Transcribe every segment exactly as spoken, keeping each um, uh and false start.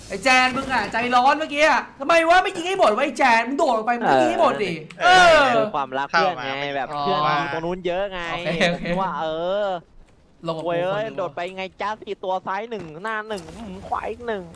ไอ้แจนมึงอ่ะใจร้อนเมื่อกี้อ่ะทำไมวะไม่ยิงให้หมดวะไอ้แจนมึงโดดลงไปมึงยิงให้หมดดิเออความรักเพื่อนไงแบบเพื่อนตรงนู้นเยอะไงว่าเออลงเว้ยโดดไปไงจ้าสี่ตัวซ้ายหนึ่งหน้าหนึ่งขวาอีกหนึ่ง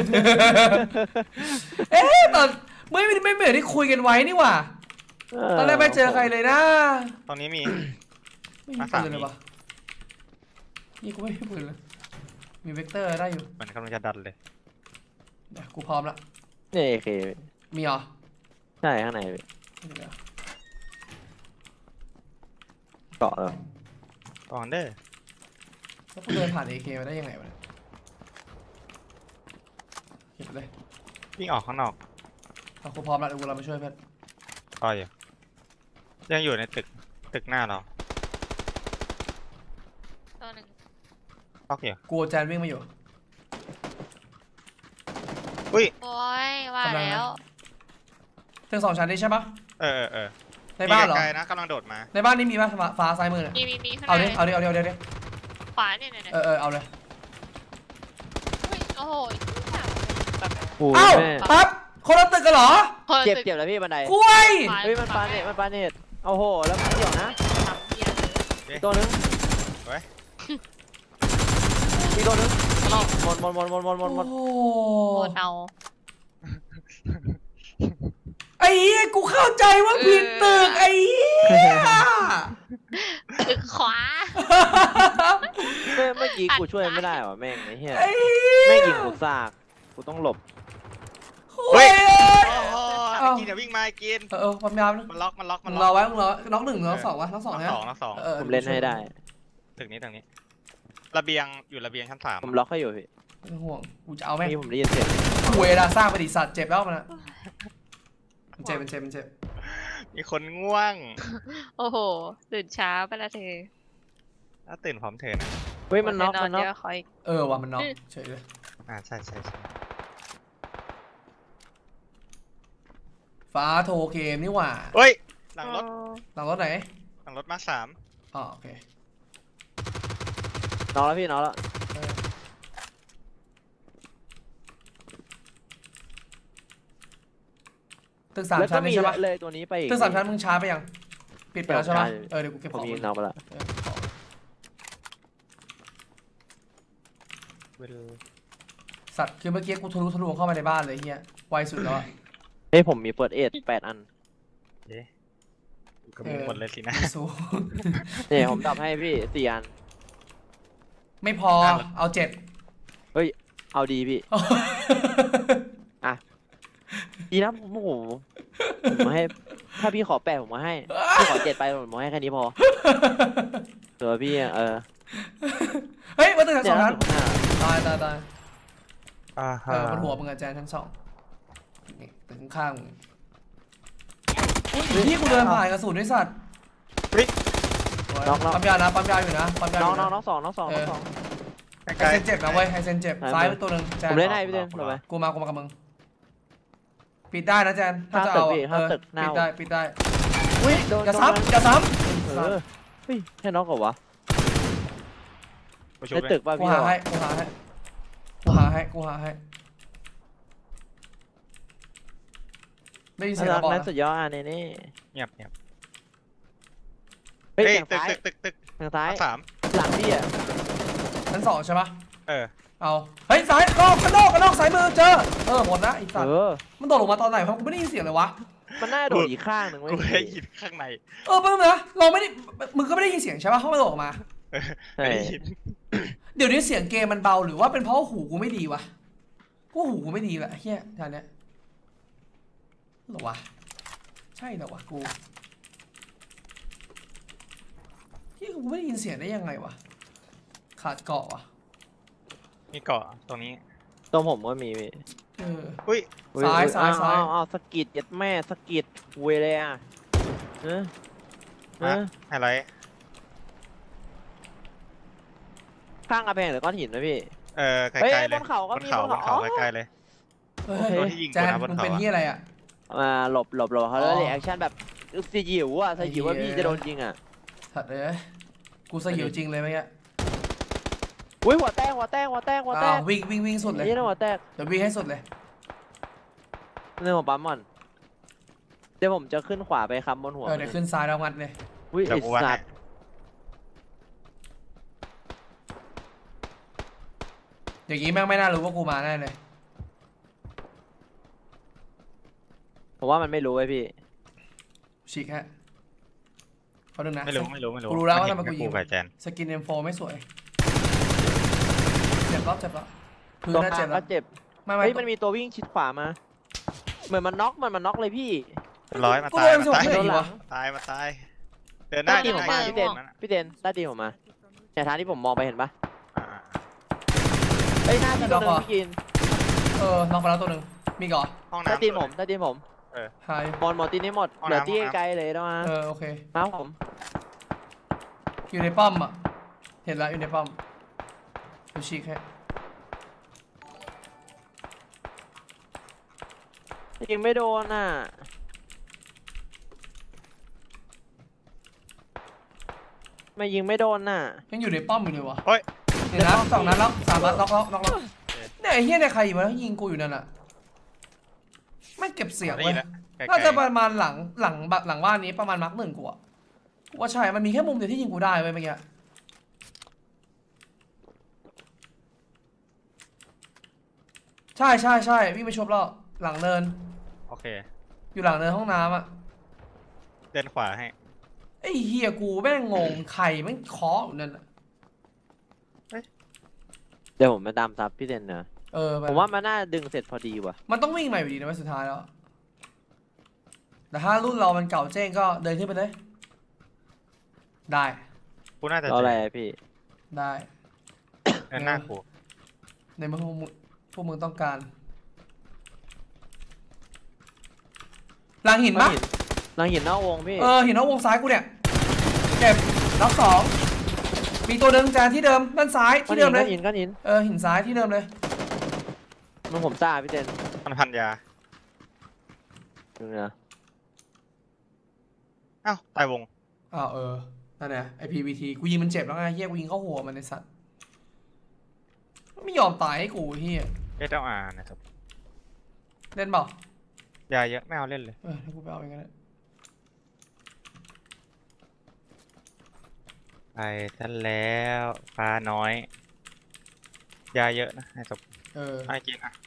เอ๊ะตอนไม่ไม่ไม่เหมือนที่คุยกันไว้นี่หว่าตอนแรกไม่เจอใครเลยนะตอนนี้มีไม่มีปืนเลยวะนี่กูไม่มีปืนเลยมีเวกเตอร์ได้อยู่มันกำลังจะดันเลยเดี๋ยวกูพร้อมละนี่โอเคมีเหรอใช่ข้างในเกาะแล้วก่อนเด้อแล้วกูเดินผ่านเอเคมาได้ยังไงวะเก็บเลยวิ่งออกข้างนอกเอากูพร้อมละเดี๋ยวกูเราไปช่วยเพื่อนต่ออยู่ยังอยู่ในตึกตึกหน้าเราตัวหนึ่งล็อกอยู่กูแจนวิ่งมาอยู่อุ้ยโอ้ยว่าแล้วถึงสองชั้นนี้ใช่ปะเออเออในบ้านเหรอไกลนะกำลังโดดมาในบ้านนี้มีปะฟ้าซ้ายมือเนี่ยมีมีมีเอาดิเอาดิเอาดิเอาดิขวาเนี่ยเนี่ยเออเออเอาเลยโอ้โหเอ้าปั๊บคนละตึกกันเหรอเจ็บเจ็บแล้วพี่บันไดกล้วยเฮ้ยมันปาเน็ตมันปาเน็ตโอ้โหแล้วมันเดี่ยวนะตัวนึงอีกตัวนึงหมดหมดหมดหมดหมดหมดหมดหมดเอาไอ้เหี้ยกูเข้าใจว่าผิดตึกไอ้เหี้ยตึกขวาเมื่อกี้กูช่วยไม่ได้หรอแม่งไอ้เหี้ยแม่งยิงกูซากกูต้องหลบเฮ้ยไอ้กินอย่าวิ่งมาไอ้กินเออความยาวมันล็อกมันล็อกมันรอไว้มึงรอน็อกหนึ่งน็อกสองวะน็อกสองนะน็อกสองน็อกสองผมเล่นให้ได้ตึกนี้ตึกนี้ระเบียงอยู่ระเบียงชั้นสามผมล็อกให้อยู่พี่ไม่ห่วงกูจะเอาแม่ผมได้ยินเสียงเวลาสร้างปฏิสัตว์เจ็บแล้วมันมันเจ็บมันเจ็บมันเจ็บมีคนง่วงโอ้โหตื่นเช้าไปละเธอถ้าตื่นพร้อมเธอนะเฮ้ยมันน็อกมันน็อกเออว่ะมันน็อกเฉยเลยอ่าใช่ใช่ใช่ฟ้าโทรเกมนี่หว่าเฮ้ยหลังรถหลังรถไหนหลังรถมาสามอ๋อโอเคน็อกแล้วพี่น็อกแล้วตึกสามชั้นนี่ใช่ปะเลยตัวนี้ไปตึกสามชั้นมึงช้าไปยังปิดไปแล้วใช่ปะเออเดี๋ยวกูเก็บของมีน็อกไปละสัตว์คือเมื่อกี้กูทะลุทะลวงเข้ามาในบ้านเลยเฮียไวสุดแล้วอะเฮ้ยผมมีเปิดเอ็ดแปดอันเอ๊ะก็มีหมดเลยสินะเนี่ยผมดับให้พี่สี่อันไม่พอเอาเจ็ดเฮ้ยเอาดีพี่อ่ะดีนะผมโอ้โหผมมาให้ถ้าพี่ขอแปดผมมาให้พี่ขอเจ็ดไปผมมาให้แค่นี้พอเดี๋ยวพี่เออเฮ้ยมาตึกชั้นสองนั้นตายตายตายเออบนหัวมึงอาจารย์ชั้นสองนี่ตึกข้างอุ้ยพี่กูเดินผ่านกระสุนด้วยสัตว์ปั๊มยานะปั๊มยาอยู่นะปั๊มยาน้องน้องน้องสองน้องสองน้องสองไฮเซนเจ็บนะเว้ยไฮเซนเจ็บซ้ายเป็นตัวหนึ่งแจนผมเล่นให้พี่เล่นไปกูมากูมากับมึงปิดได้นะแจนถ้าจะเอาเออปิดได้ปิดได้อุ้ยจะซ้ำจะซ้ำเออเฮ้ยแค่น้องกับวะในตึกป่ะพี่กูหาให้กูหาให้กูหาให้กูหาให้ไม่ยินเสียงบอลนั่นสุดยอดอันนี้นี่เงียบเงียบเฮ้ยตึกตึกตึกตึกทางซ้ายสามหลังพี่อ่ะชั้นสองใช่ปะเออเอาเฮ้ยซ้ายนอกข้างนอกข้างนอกสายมือเจอเออหมดนะอีสัตว์มันโดดลงมาตอนไหนเพราะกูไม่ได้ยินเสียงเลยวะมันน่าโดดอีกข้างหนึ่งกูได้ยินข้างในเออเพิ่มนะเราไม่ได้มึงก็ไม่ได้ยินเสียงใช่ปะเขาไม่โดดออกมาไม่ได้ยินเดี๋ยวนี้เสียงเกมมันเบาหรือว่าเป็นเพราะหูกูไม่ดีวะกูหูกูไม่ดีแหละเฮียท่านเนี้ยหรอวะใช่หรอวะกูเฮียกูไม่ได้ยินเสียงได้ยังไงวะขาดเกาะวะมีเกาะตรงนี้ตรงผมก็มีเอออุ้ยซ้ายซ้ายซ้ายอ้าวสกิดยัดแม่สกิดเวเลยอ่ะเออเอออะไรข้างกระแพงหรือก้อนหินนะพี่เออไกลๆเลยบนเขาก็มีบนเขาใกล้ๆเลยโดนที่ยิงกูนะบนเขาเป็นที่อะไรอ่ะมาหลบหลบหลบเขาเลยแอคชั่นแบบสยิวอ่ะสยิวว่าพี่จะโดนจริงอ่ะสัตว์เลยกูสยิวจริงเลยเมื่อกี้กอุ้ยหัวแตกหัวแตกหัวแตกหัวแตอ้าวกวิ่งวิ่งวิ่งสุดเลยนี่นะหัวแตกเดี๋ยววิ่งให้สุดเลยเรื่องของปั๊มมอนเดี๋ยวผมจะขึ้นขวาไปคำบนหัวเออเดี๋ยวขึ้นซ้ายแล้วงัดเลยอุ้ยเดี๋ไอ้ยวกูวัดสัให้ตว์อย่างงี้แม่งไม่น่ารู้ว่ากูมาแน่เลยผมว่ามันไม่รู้ไว้พี่ฉีกฮะเขาดึงนะไม่รู้ไม่รู้ไม่รู้กูรู้แล้วว่าเห็ทำไมกูแค่ยิงกับแจนสกินเอ็มโฟไม่สวยเจ็บแล้วเจ็บแล้วพื้นตัวน่ากลาเจ็งบก็แล้วเจ็บไม่ไม่เฮ้ยมันมีตัววิ่งชิดขวามา เหมือนมันน็อกมันมันน็อกเลยพี่ร้อยมากูตาโดยนมาส่งตายที่ไหนโดนอีหกลัวะงตายมาตายเดินหน้าใต้ตีนผมมาดิพี่เด่นดิพี่เด่นใต้ตีนผมมาเนี่ยทางที่ผมมองไปเห็นปะอ่าเฮ้ยหน้าจะโดนพี่กินเออน็อกไปแล้วตัวหนึ่งมีก่อนห้องใต้น้ำตีนผมใต้ตีนผมหายบอลหมดตีนนี้หมดห้องเหลือน้ำที่ห้องน้ำไกลเลยนะมาเออโอเคครับผมอยู่ในป้อมอ่ะเห็นแล้วอยู่ในป้อมดูฉีกให้ยิงไม่โดนน่ะไม่ยิงไม่โดนน่ะยังอยู่ในป้อมอยู่เลยวะเฮ้ยเห็นนะสองนัดแล้วสามนัดน็อกแล้วน็อกแล้วเนี่ยไอ้เหี้ยเนี่ยใครอยู่วะยิงกูอยู่นั่นอ่ะไม่เก็บเสียงได้เว้ยิยนแล้วไกลๆน่าจะประมาณหลังหลังแบบหลังบ้านนี้ประมาณมาร์กหนึ่งกูอะกูว่าใช่ มันมีแค่มุมเดียวที่ยิงกูได้เว้ยเมื่อกี้ใช่ใช่ใช่วิ่งไปชบแล้วหลังเนินโอเคอยู่หลังเนินห้องน้ำอะเดินขวาให้ไอ้เฮียกูแม่งงงไข่แม่งเคาะอยู่นั่นอะเดี๋ยวผมมาตามซับพี่เด่นเนอะเออผมว่ามันน่าดึงเสร็จพอดีว่ะมันต้องวิ่งใหม่อยู่ดีนะเว้ยสุดท้ายแล้วแต่ถ้ารุ่นเรามันเก่าเจ้งก็เดินขึ้นไปเลยได้กูน่าจะเอาเจอะไรออะพี่ได้เดินหน้ากูในเมื่อพวกมึงพวกมึงต้องการหลังหินปะหลังหินนอกวงพี่เออหินนอกวงซ้ายกูเนี่ยเจ็บล็อกสองมีตัวเดิมจานที่เดิมด้านซ้ายที่เดิมเลยก้อนหินก้อนหินเออหินซ้ายที่เดิมเลยมันผมซ่าพี่เด่นมันพันยาดูนะอ้าวตายวงอ้าวเออนั่นแหละไอพีวีทีกูยิงมันเจ็บแล้วไงเฮียกูยิงเข้าหัวมันในสัตว์ไม่ยอมตายให้กูเฮียเอสเอลอาร์นะครับเล่นเปล่ายาเยอะไม่เอาเล่นเลยเออให้กูไปเอาเองก็ได้ไปซะแล้วฟ้าน้อย ยาเยอะนะให้จบเออให้กินอ่ะ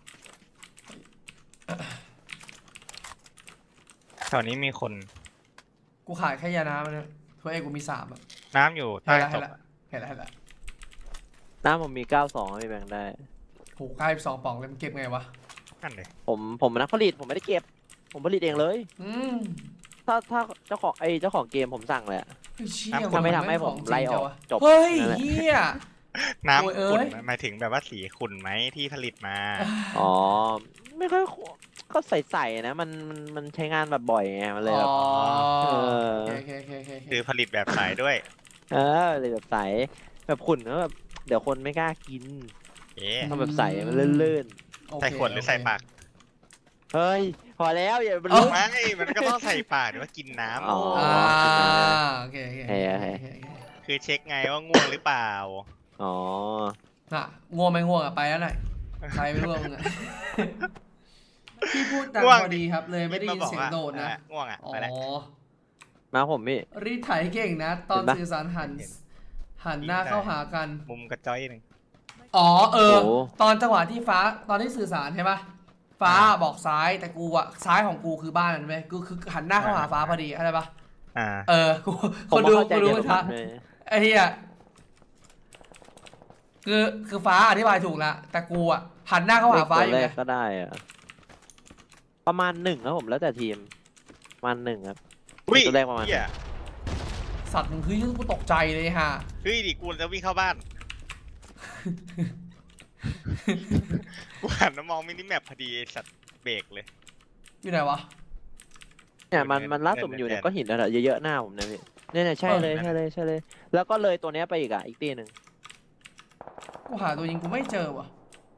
แถวนี้มีคนกูขายแค่ยาน้ำมันเนี่ยเพราะเอกกูมีสามอะน้ำอยู่ใต้เห็นแล้วศเห็นพแล้วเห็นแล้วเห็นแล้วน้ำผมมีเก้าสองพี่แบ่งได้โหใกล้สองป่องเลยมันเก็บไงวะนั่นเลยผมผมนักผลิตผมไม่ได้เก็บ ผมผลิตเองเลยอืมถ้าถ้าเจ้าของไอเจ้าของเกมผมสั่งเลยอะไอ้เชี่ยถ้าไม่ทำให้นผมของไล่ออกจังวะจบเฮ้ยนั่นแหละเฮียน้ำโอ้ยเอ้ขุ่นยหมายถึงแบบว่าสีขุ่นไหมที่ผลิตมาอ๋อ ไม่ค่อยก็ใส่ๆนะมันมันมันใช้งานแบบบ่อยไงมันเลยอ๋แบอบเออโอเคโอเคโอเคโอเคคือผลิตแบบสายด้วยเออเลยแบบใสแบบขุ่นแล้วแบบเดี๋ยวคนไม่กล้ากินเอ๊ะทำแบบใสมันลื่นโอเคใส่ขวดหรือใส่ปากๆเฮ้ยพอแล้วอย่าไปเอ้ารู้ไม่มันก็ต้องใส่ปากหรือว่ากินน้ำอ๋ออ่าโอเคโอเคเฮ้ยโอเฮ้ยเคโอเคคือเช็คไงว่าง่วงหรือเปล่าอ๋อน่ะง่วงไม่ง่วงอะไปแล้วหน่อยใครไม่ง่วงมึงอะพี่พูดดังง่วงพอดีครับเลยไม่ได้ยินมาบอกเสียงว่าโดดนะอ่ง่วงอ่ะอ๋อไปแล้วมาผมพี่รีดไถเก่งนะ ตอนเห็นปะสื่อสารหันเห็นหันหน้าเข้าหากันมุมกระจ้อยหนึ่งอ๋อเออโอ้ตอนจังหวะที่ฟ้าตอนที่สื่อสารใช่ปะฟ้าอ่าบอกซ้ายแต่กูอะซ้ายของกูคือบ้านนั่นไหมกูคือหันหน้าเข้าหาฟ้าพอดีอะไรปะอ่าเออกูผคมนว่าดูเข้าใจกูเดีรู้ยวไม่กัทับนเลยไอ้เหี้ยคือคือฟ้าอธิบายถูกละแต่กูอะหันหน้าเข้าหาฟ้าอยู่เลไงขก็ได้อะประมาณหนึ่งครับผมแล้วแต่ทีมประมาณหนึ่งครับอุ้ยตัวแรกประมาณเหี้ยสัตว์มึงคือกูตกใจเลยฮะเฮ้ยดิกูจะวิ่งเข้าบ้าน กูหันมามองมินิแมปพอดีไอ้สัตว์เบรกเลยอยู่ไหนวะเนี่ยมันในมันล่าสุดมันอยู่เนี่ยในก็หินแล้วอะเยอะๆหน้าผมนะพี่เนี่ยเนี่ยใช่เลยเออใช่เลยใช่เลย แล้วก็เลยตัวเนี้ยไปอีกอ่ะอีกตีหนึ่งกูหาตัวยิงกูไม่เจอวะ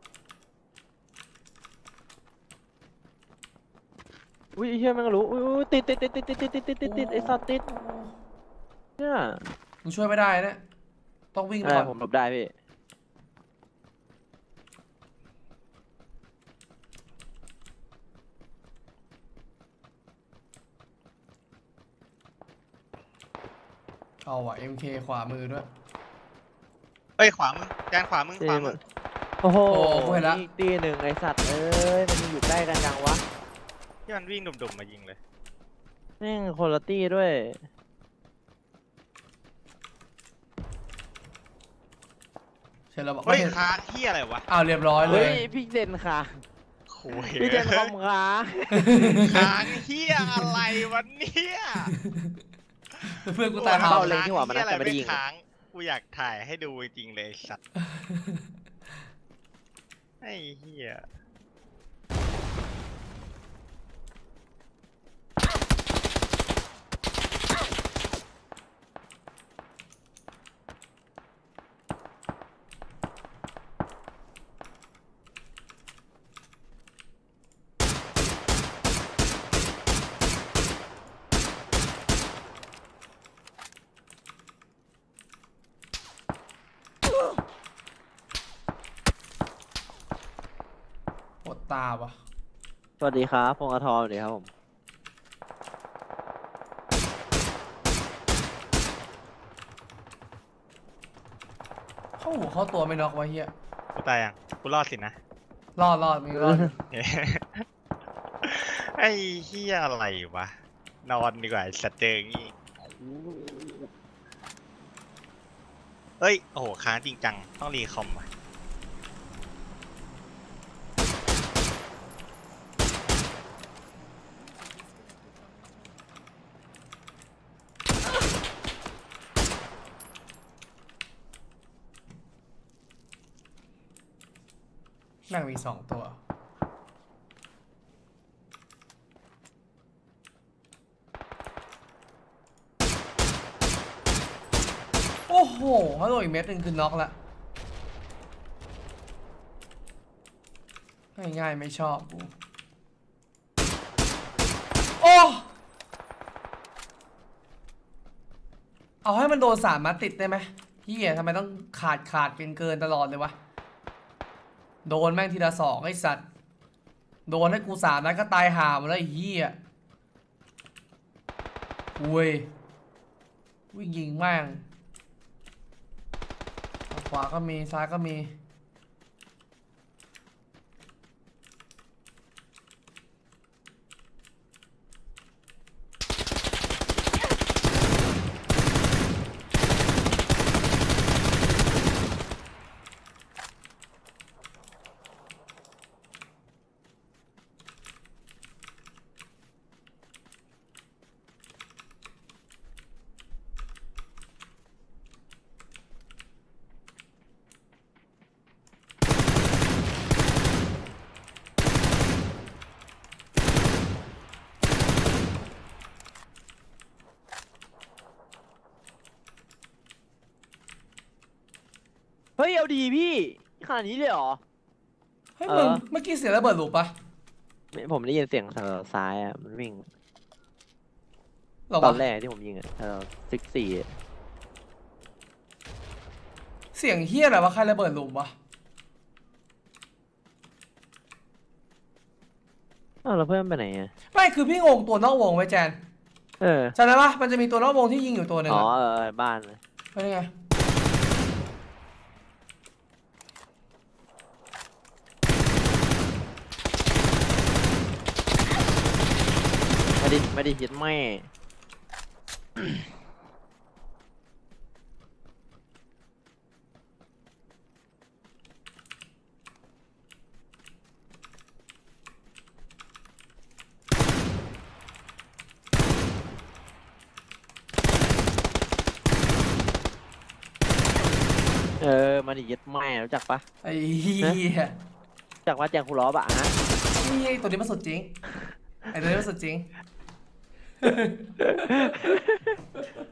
อุ้ยไอ้เฮียแมันก็รู้อุ้ยอุ้ยติดติดติดติดติดติดติดติดติดติดไอ้สัตว์ติดเนี่ยมึงช่วยไม่ได้นะต้องวิ่งไปอะไรก่อนผมหลบได้พี่เอาว่ะ เอ็ม เค ขวามือด้วยเอ้ยขวามึงแจนขวามึงขวามึงโอ้โหโอ้กูเห็นละอีกตีหนึ่งไอสัตว์เอ้ยมันอยู่ใกล้กันจังวะที่มันวิ่งดุ่มๆมายิงเลยแม่งคนละตีด้วยเสร็จแล้วบอกเฮ้ยเห็นค้างเฮียอะไรวะอ้าวเรียบร้อยเลเฮ้ยยพี่เซนค่ะโอ้ยพี่เซนคอมค่ะค้างเฮียอะไรวะเนี่ยเพื่อนกูตายเบหาเลยที่หว่ามันน่าจะไม่ได้ยิงค้างกูอยากถ่ายให้ดูจริงๆเลยไอ้สัตว์ไอ้เฮียปวดตาว่ะสวัสดีครับพงษ์ทองสวัสดีครับผมเข้าหูเข้าตัวไม่น็อกวะเฮียกูตายยังกูรอดสินะรอดรอดมีรอดไอ้เฮียอะไรวะนอนดีกว่าไอ้สัตว์เจออย่างงี้เอ้ยโอ้โหค้างจริงจังต้องรีคอมว่ะแม่งมีสองตัว โอ้โหเขาโดนอีกเม็ดหนึ่งคือน็อกละง่ายๆไม่ชอบกูโอ้เอาให้มันโดนสามนัดติดได้ไหมเฮียทำไมต้องขาดขาดเกินเกินตลอดเลยวะ โดนแม่งทีละสองไอ้สัตว์ โดนให้กูสามนัดก็ตายห่าหมดแล้วไอ้เหี้ยอุ้ยวิ่งยิงแม่งขวาก็มีซ้ายก็มีเฮ้ยเอาดีพี่ขนาดนี้เลยเหรอเฮ้ยเอมึงอเมื่อกี้เสียงระเบิดหลุปปะไม่ผมได้ยินเสียงทางซ้ายอ่ะมันวิ่งหรอตอวะนแรกที่ผมยิงอ่ะทางซิกสี่เสียงเฮี้ยอะไรวะใครระเบิดหลุมวะอ้าวแล้วเพื่อนไปไหนอ่ะไม่คือพี่งงตัวนอกวงไว้แจนเออจำได้ปะมันจะมีตัวนอกวงที่ยิงอยู่ตัวหนึ่งอ๋ออะเออเออบ้านเป็นไงมาดิมาดิยึดแม่ เออมาดิยึดแม่รู้จักปะไอ้เหี้ยรู้จักว่าแจงคูล้อบะฮะนี่ตัวนี้มันสุดจริง ไอ้ตัวนี้มันสุดจริง